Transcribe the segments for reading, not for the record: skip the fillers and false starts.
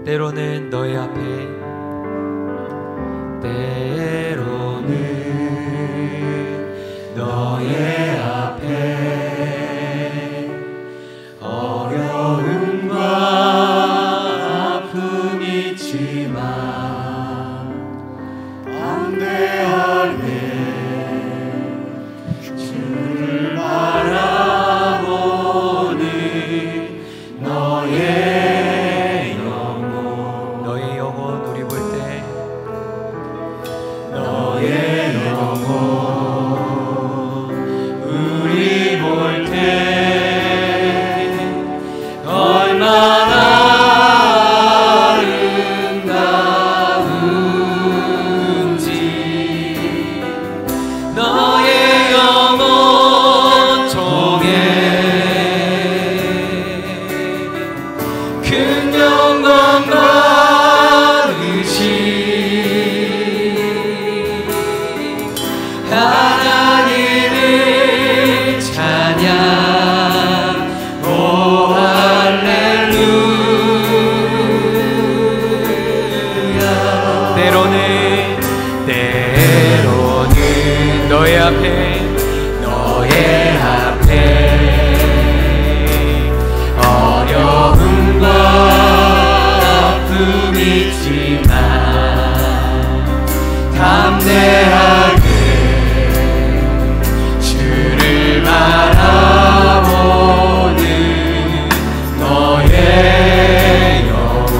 때로는 너의 앞에, 때로는 너의 앞에 어려움과 아픔이 있지만 담대하게 주를 바라보는 너의 영혼 우리 볼 때, 너의 영혼 우리 볼 때 얼마나 아름다운지, 너의 영혼 통해 큰 영광과 의지 하나님을 찬양. 오 할렐루야. 때로는 너의 앞에 어려움과 아픔이 있지만 담대하게 주를 바라보는 너의 영혼,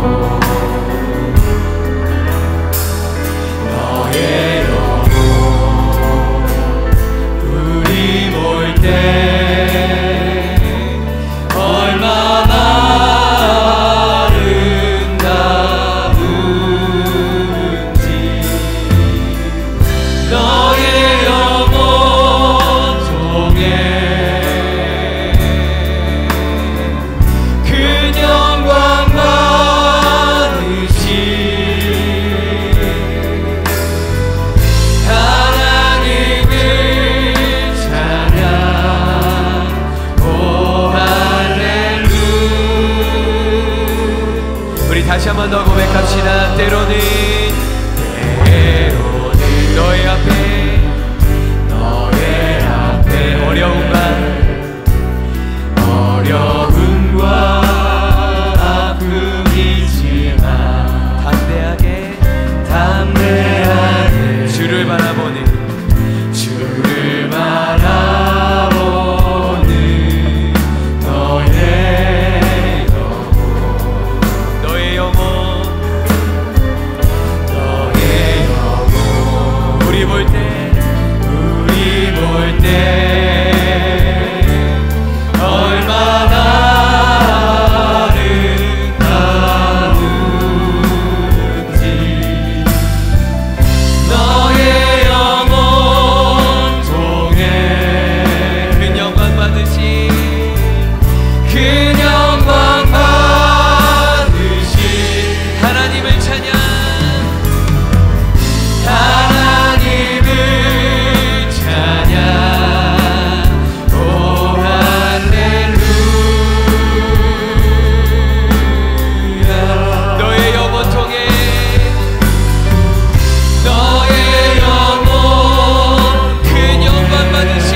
너의 영혼 우리 볼 때 얼마나 아름다운지, 너의 영혼 통해 큰 영광과 의지 하나님을 찬양. 오 할렐루야. 우리 다시 한 번 더 고백합시다. 때로는 너의 앞에 어려움과 아픔이지만 담대하게 주를 바라보는 너의 영혼 우리 볼 때 얼마나 아름다운지, 너의 영혼 통해 큰 영광 받으시 하나님을 찬양. 오 할렐루야. 너의 영혼 통해 큰 영광 받으시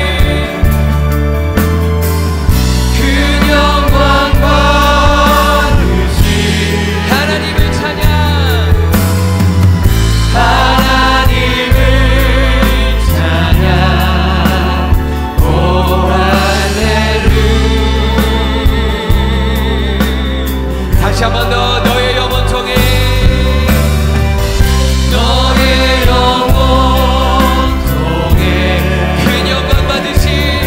하나님을 찬양. 오 할렐루야. 다시 한 번 더 너의 영혼 통해 큰 영광 받으시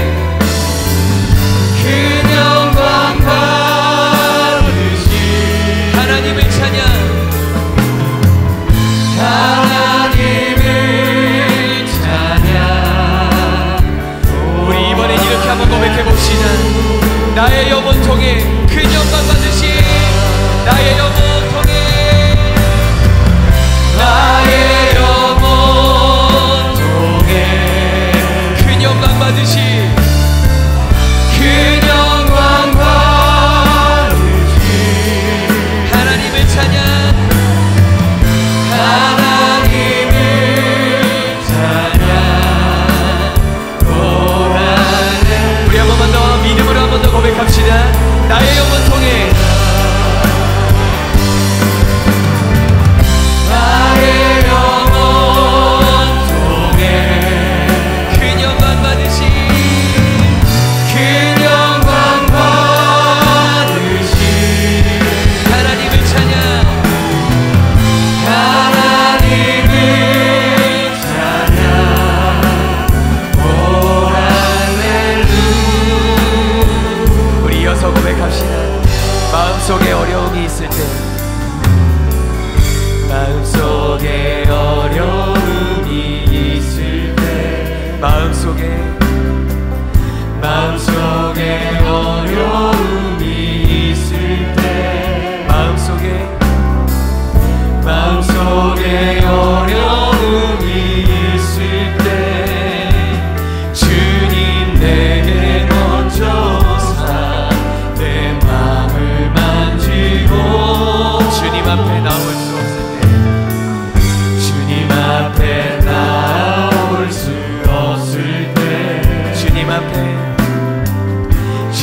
하나님을 찬양. 우리 이번엔 이렇게 한번 고백해 봅시다. 나의 영혼 통해 큰 영광 받으시 나의 영혼 통해 큰 영광 받으시 큰 영광 받으시 하나님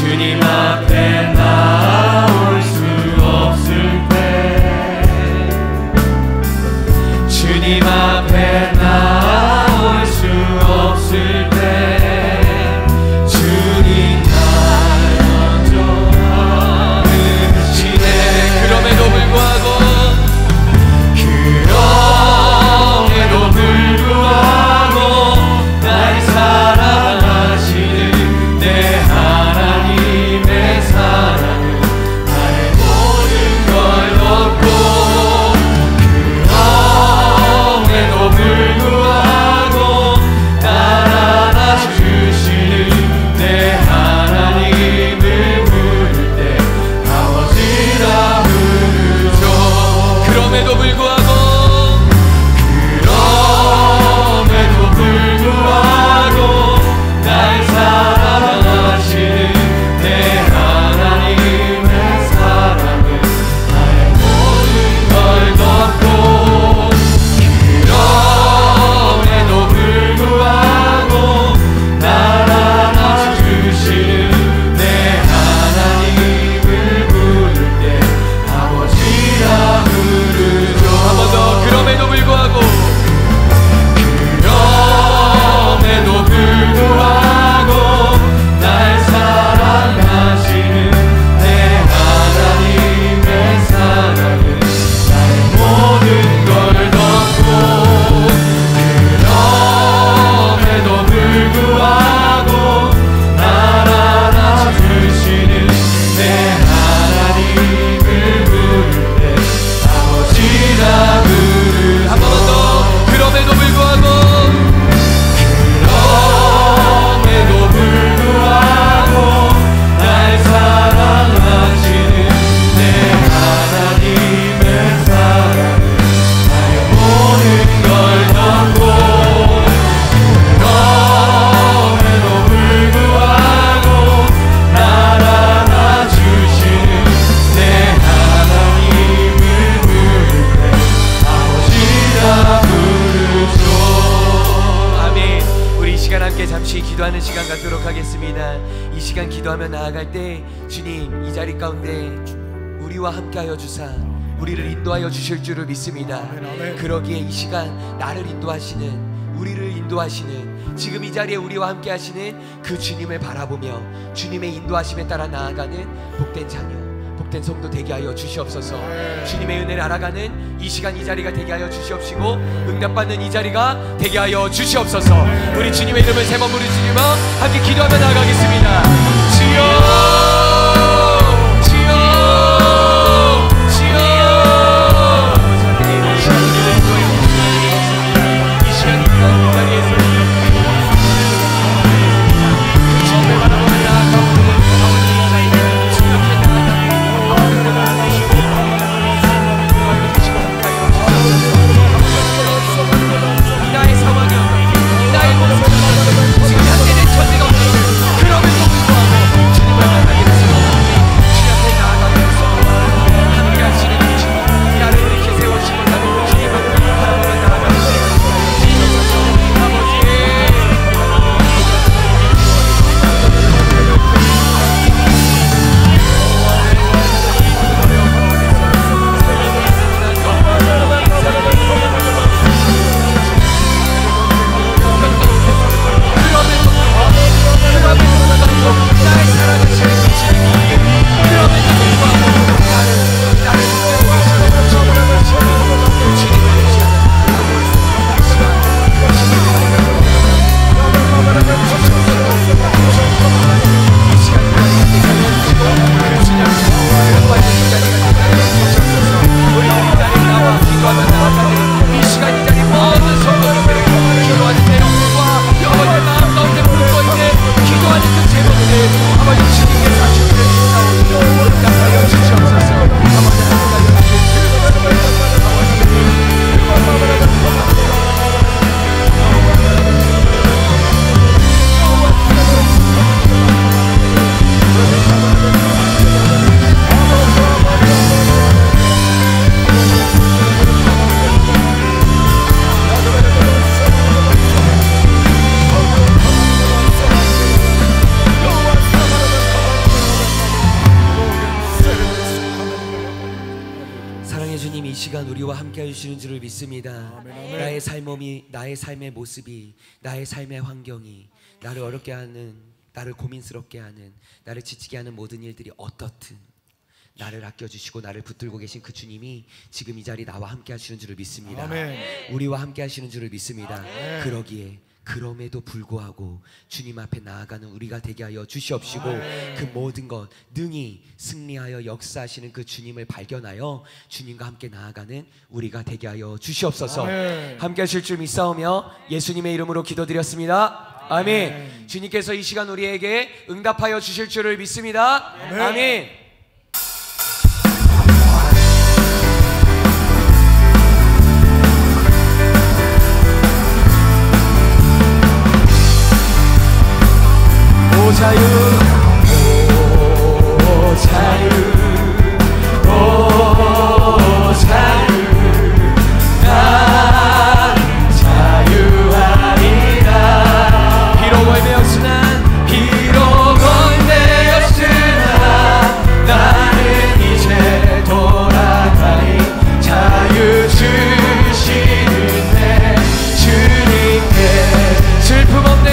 주님 앞에 나올 수 없을 때 주님 앞에 나올 수 없을 때 주님 날 인도하시네. 그럼에도 불구하고 날 사랑하시는 내 하나님의 사랑은 나의 모든 걸 덮고 그럼에도 불구하고 날 안아주시는 내 하나님을 부를 때 아버지라 부르죠. 그럼에도 불구하고 날 사랑하시는 내 하나님의 사랑은 나의 모든 걸 덮고 그럼에도 불구하고 날 안아주시는 내 하나님을 부를 때 아버지라 부르죠. 한 번 더. 그럼에도 불구하고 그럼에도 불구하고 날 사랑하시는 내 하나님의 사랑은 나의 모든 걸 덮고 그럼에도 불구하고 날 안아주시는 내 하나님을 부를 때 아버지라 부르죠. 한 번 더. 그럼에도 불구하고 그럼에도 불구하고 날 사랑하시는 내 하나님의 사랑은 나의 모든 걸 덮고 그럼에도 불구하고 날 안아주시는 내 하나님을 부를 때 아버지라 부르죠. 아멘. 우리 이 시간 함께 잠시 기도하는 시간 갖도록 하겠습니다. 이 시간 기도하며 나아갈 때 주님 이 자리 가운데 우리와 함께하여 주사 우리를 인도하여 주실 줄을 믿습니다. 그러기에 이 시간 나를 인도하시는 우리를 인도하시는 지금 이 자리에 우리와 함께 하시는 그 주님을 바라보며 주님의 인도하심에 따라 나아가는 복된 자녀 복된 성도 되게 하여 주시옵소서. 주님의 은혜를 알아가는 이 시간 이 자리가 되게 하여 주시옵시고 응답받는 이 자리가 되게 하여 주시옵소서. 우리 주님의 이름을 세 번 부르시며 함께 기도하며 나아가겠습니다. 주여 나의 상황이 나의 모습 지금 현재는 전제가 없는 그럼에도 불구하고 시간 우리와 함께 해주시는 줄을 믿습니다. 아멘. 나의 삶의 모습이, 나의 삶의 환경이 나를 어렵게 하는, 나를 고민스럽게 하는, 나를 지치게 하는 모든 일들이 어떻든 나를 아껴주시고 나를 붙들고 계신 그 주님이 지금 이 자리 나와 함께 하시는 줄을 믿습니다. 아멘. 우리와 함께 하시는 줄을 믿습니다. 아멘. 그러기에 그럼에도 불구하고 주님 앞에 나아가는 우리가 되게 하여 주시옵시고, 그 모든 것 능히 승리하여 역사하시는 그 주님을 발견하여 주님과 함께 나아가는 우리가 되게 하여 주시옵소서. 아멘. 함께 하실 줄 믿사오며 예수님의 이름으로 기도드렸습니다. 아멘. 주님께서 이 시간 우리에게 응답하여 주실 줄을 믿습니다. 아멘. 오 자유, 오 자유, 오 자유, 난 자유하리라. 비록 얼매였으나, 비록 얼매였으나 나는 이제 돌아가니 자유 주시는 내 주님께 슬픔 없네,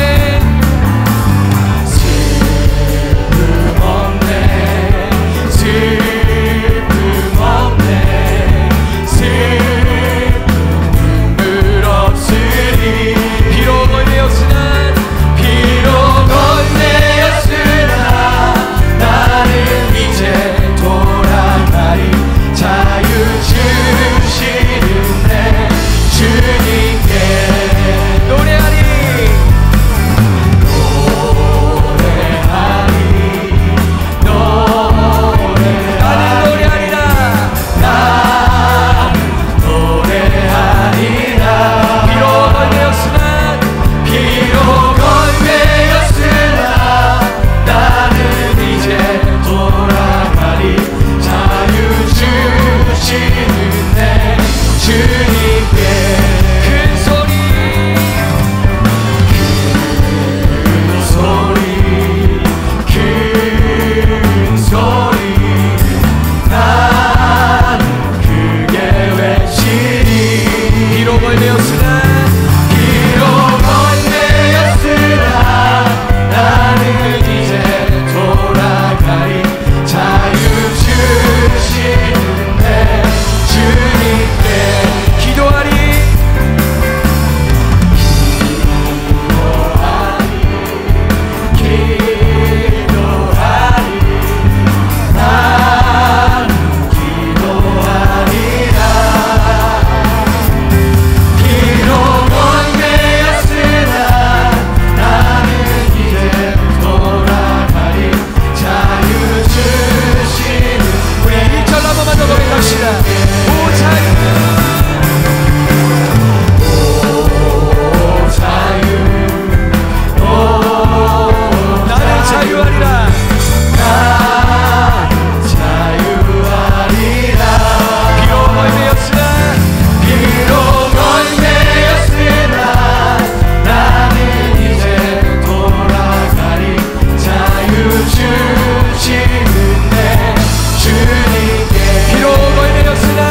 비록 얼매였으나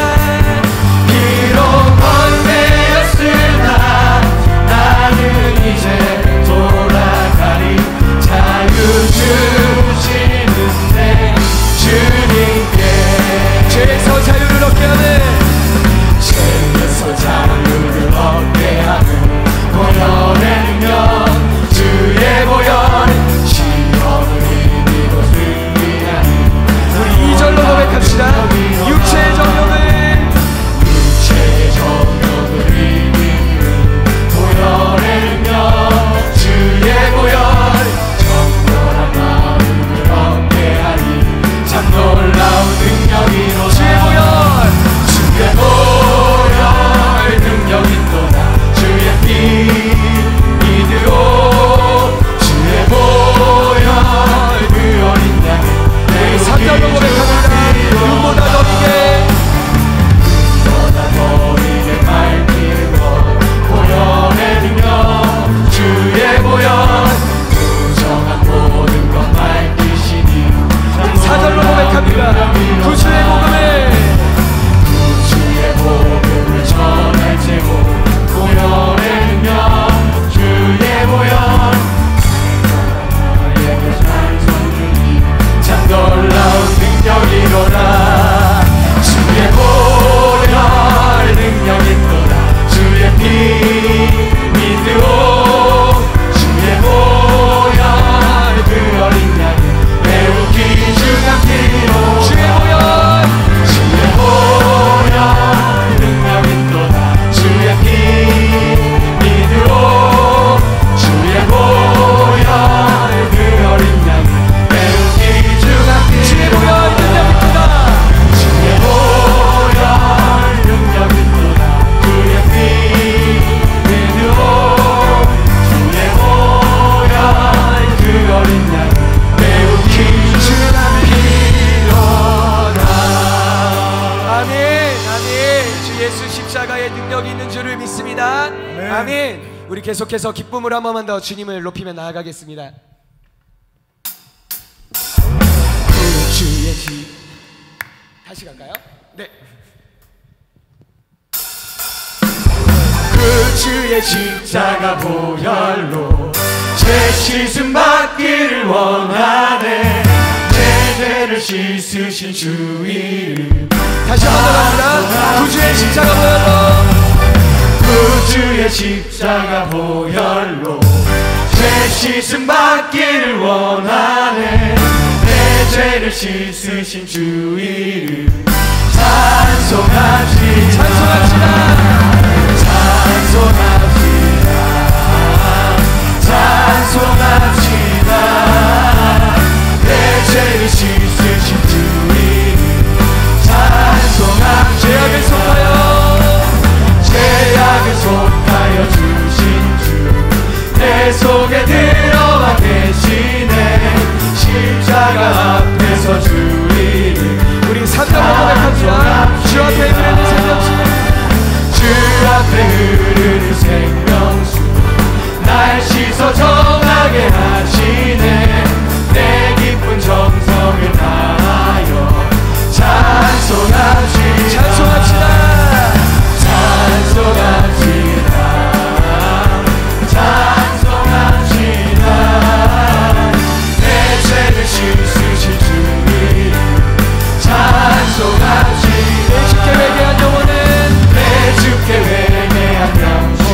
우리 계속해서 기쁨을 한 번만 더 주님을 높이며 나아가겠습니다. 주의 집 다시 갈까요? 네. 그 주의 십자가 보혈로 제 씻음 받기를 원하네. 내 죄를 씻으신 주 이름 다시 한번 더 갑니다. 그 주의 십자가 보혈로 그 주의 십자가 보혈로 제 씻음 받기를 원하네. 내 죄를 씻으신 주 이름 찬송합시다. 찬송합시다. 찬송합시다. 내 죄를 씻으신 주 이름 찬송합시다. 죄악을 속하여 죄악을 속하여 주신 주 내 속에 들어와 계시네. 십자가 앞에서 주 이름 우리 삼정을 고백합니다. 주 앞에 흐르는 생명수 주 앞에 흐르는 생명수 날 씻어 정하게 하시네. 내 기쁜 정성을 다하여 찬송합시다. 찬송합시다. 찬송합시다. 찬송합시다. 내 죄를 씻으신 주 이름 찬송합시다. 내 주께 회개한 영혼은 내 주께 회개한 영혼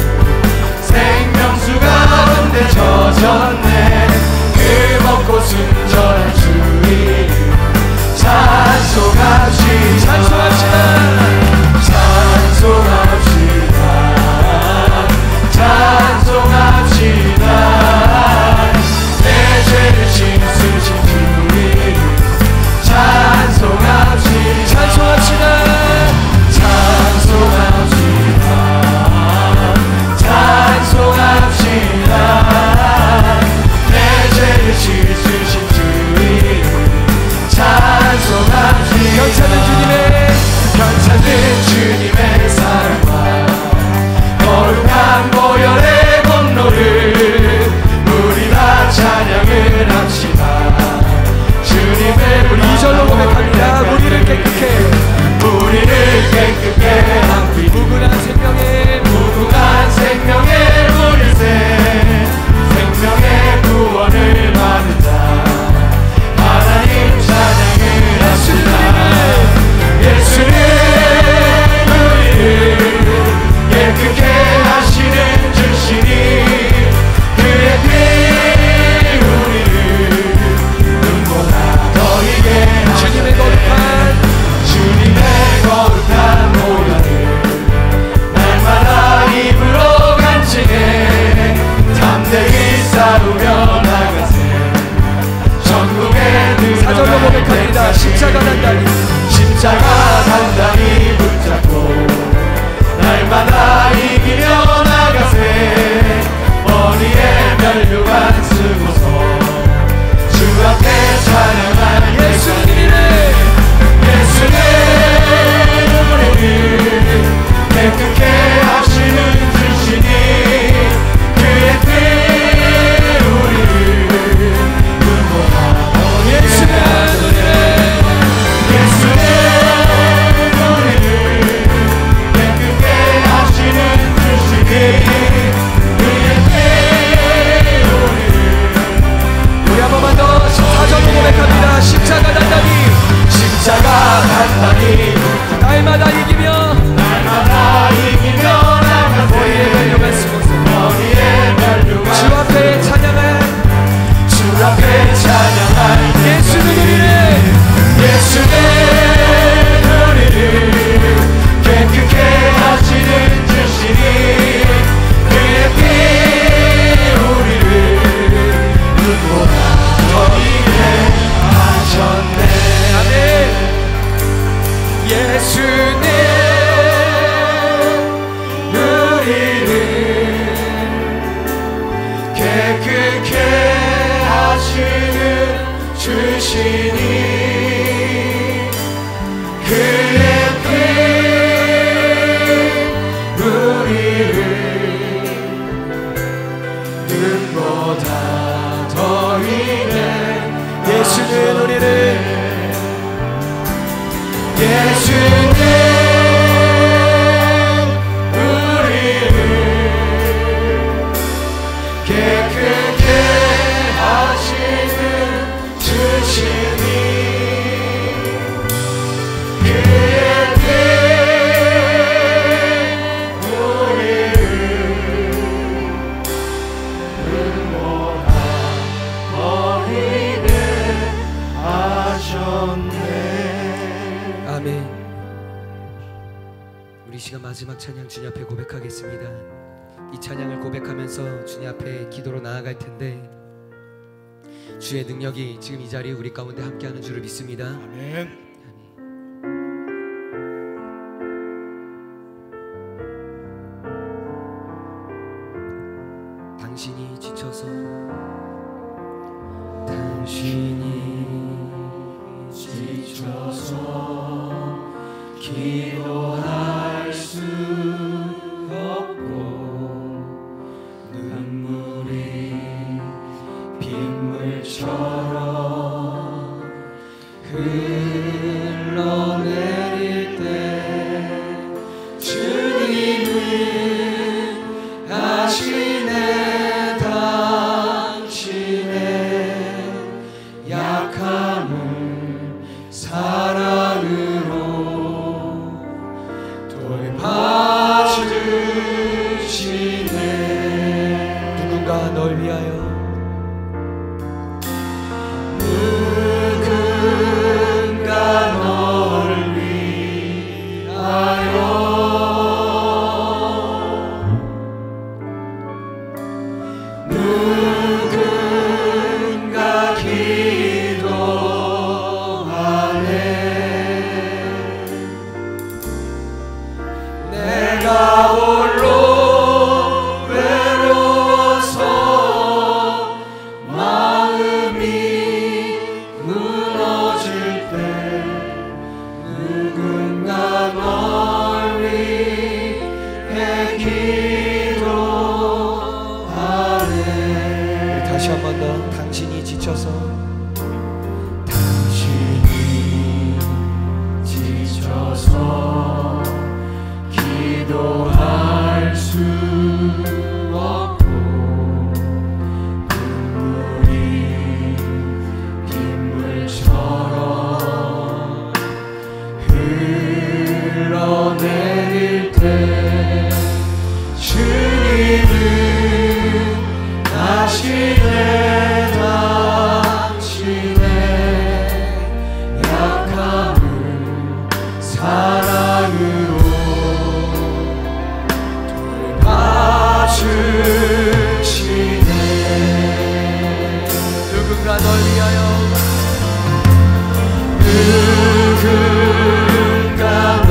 생명수 가운데 젖었네. 그 먹고 순전한 주 이름 찬송합시다. 찬송합시다. 찬송합시다. 찬송합시다. 내 죄를 씻으신 주 이름 찬송합시다. 찬송합시다. 찬송합시다. 찬송합시다. 내 죄를 씻으신 주 이름 찬송합시다. 괜찮은 주님의 사랑과 거룩한 보혈의 공로를 우리 다 찬양을 합시다. 주님의 우리 2절로 고백합니다. 우리를 깨끗게 한 무궁한 생명의 물새 생명의 구원을 받는 자 하나님 찬양을 합시다. 예수는 우리를 깨끗게 하시는 주시니 그의 피 우리를 눈보다 더이게 주님의 거룩한 보혈을 날마다 입으로 간직해 담대히 싸우며 나가세. 전국에 사절로 고백합니다. 십자가 단단히 붙잡고 날마다 이기며 나가세. 머리에 면류관 쓰고서 주 앞에 찬양할 예수님이네. 예수는 우리를 깨끗게 하시는 주시니 그의 피 우리를 눈보다 더 예수는 우리를 깨끗게 하시는 주시니 그의 피 우리 한 번만 더 4절로 고백합니다. 십자가 단단히 날마다 이기며 나가세. 머리에 면류관 쓰고서 주 앞에 찬양할 예수는 우리를 깨끗게 하시는 주시니 그의 피 우리를 눈보다 더이게 하셨네. 아멘. 예수는 우리를 깨끗게 하시는 주시니 그의 피 우리를 마지막 찬양 주님 앞에 고백하겠습니다. 이 찬양을 고백하면서 주님 앞에 기도로 나아갈 텐데 주의 능력이 지금 이 자리에 우리 가운데 함께하는 줄을 믿습니다. 아멘. 당신이 지쳐서 당신이 지쳐서 기도할 수 없고 눈물이 빗물처럼 흘러내릴 때 주님은 아시네 당신의 약함을 사랑으로 돌봐주시네. 누군가 널 위하여 누군가 널 위하여 누군가 기도하네. 내가 홀로 외로워서 마음이 무너질 때 누군가 널 위해 기도하네. 다시 한 번 더. 당신이 지쳐서 당신이 지쳐서 기도할 수 없고 눈물이 빗물처럼 흘러내릴 때 주님은 아시네 당신의 약함을 사랑으로 주시네. 누군가 널 위하여 누군가 널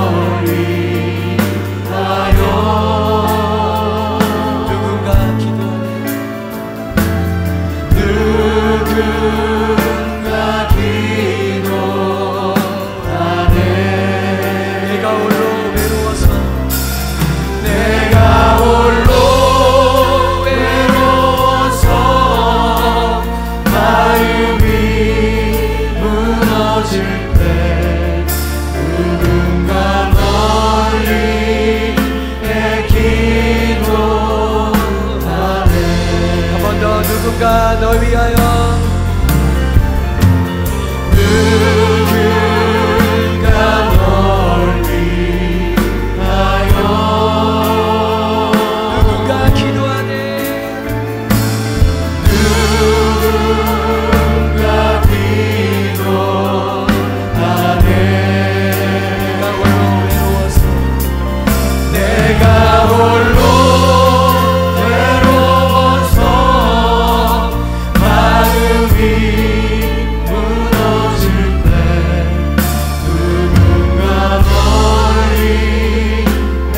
위하여 누군가 기도하네. 누군가 기도하네. 내가 홀로 외로워서 내가 홀로 외로워서 마음이 무너질 때 누군가 널 위해 기도하네. 한 번 더. 누군가 널 위하여 누군가 널 위하여 누군가 기도하네. 누군가 기도하네. 내가 홀로 외로워서 내가 홀로 외로워서 마음이 무너질 때 누군가 널 위해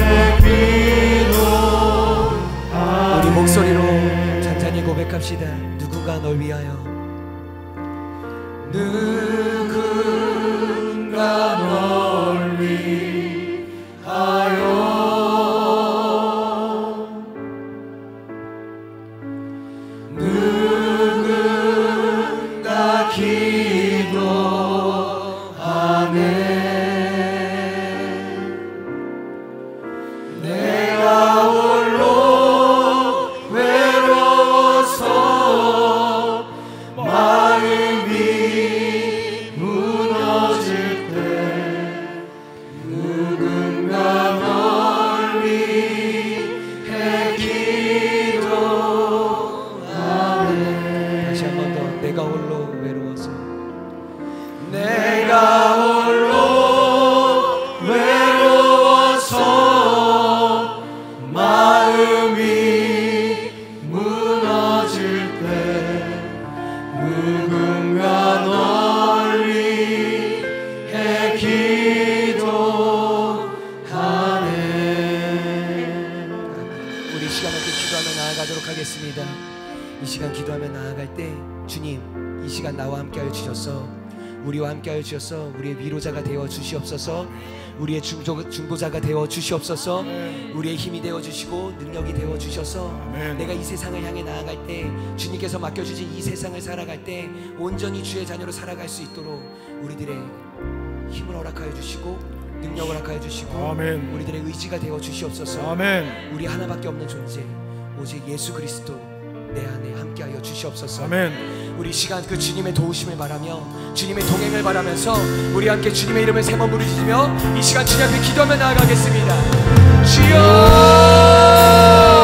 기도하네. 우리 목소리로 찬찬히 고백합시다. 누군가 널 위하여 누군가 널 위하여 누군가 기도하네. 내가 홀로 외로워서 마음이 무너질 때 누군가 널 위해 기도하네. 우리 이 시간 함께 기도하며 나아가도록 하겠습니다. 이 시간 기도하며 나아갈 때 주님, 이 시간 나와 함께하여 주셔서 우리와 함께하여 주셔서 우리의 위로자가 되어 주시옵소서. 우리의 중보자가 되어 주시옵소서. 우리의 힘이 되어 주시고 능력이 되어 주셔서 내가 이 세상을 향해 나아갈 때 주님께서 맡겨주신 이 세상을 살아갈 때 온전히 주의 자녀로 살아갈 수 있도록 우리들의 힘을 허락하여 주시고 능력을 허락하여 주시고 아멘. 우리들의 의지가 되어 주시옵소서. 아멘. 우리 하나밖에 없는 존재 오직 예수 그리스도 내 안에 함께하여 주시옵소서. 아멘. 우리 시간 그 주님의 도우심을 바라며 주님의 동행을 바라면서 우리 함께 주님의 이름을 세 번 부르짖으며 이 시간 주님 앞에 기도하며 나아가겠습니다. 주여